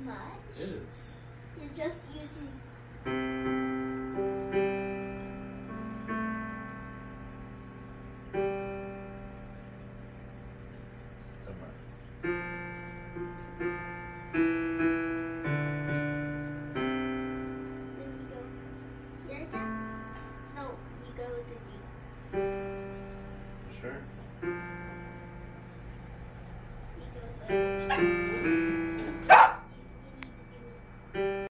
much. It is. You're just using. Come on. Then you go here again. No, you go to G. Sure.